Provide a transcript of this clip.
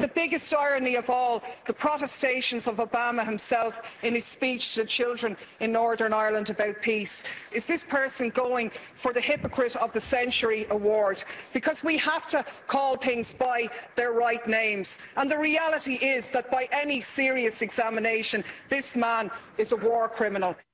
the biggest irony of all, the protestations of Obama himself in his speech to the children in Northern Ireland about peace. Is this person going for the Hypocrite of the Century award? Because we have to call things by their right names. And the reality is that by any serious examination, this man is a war criminal.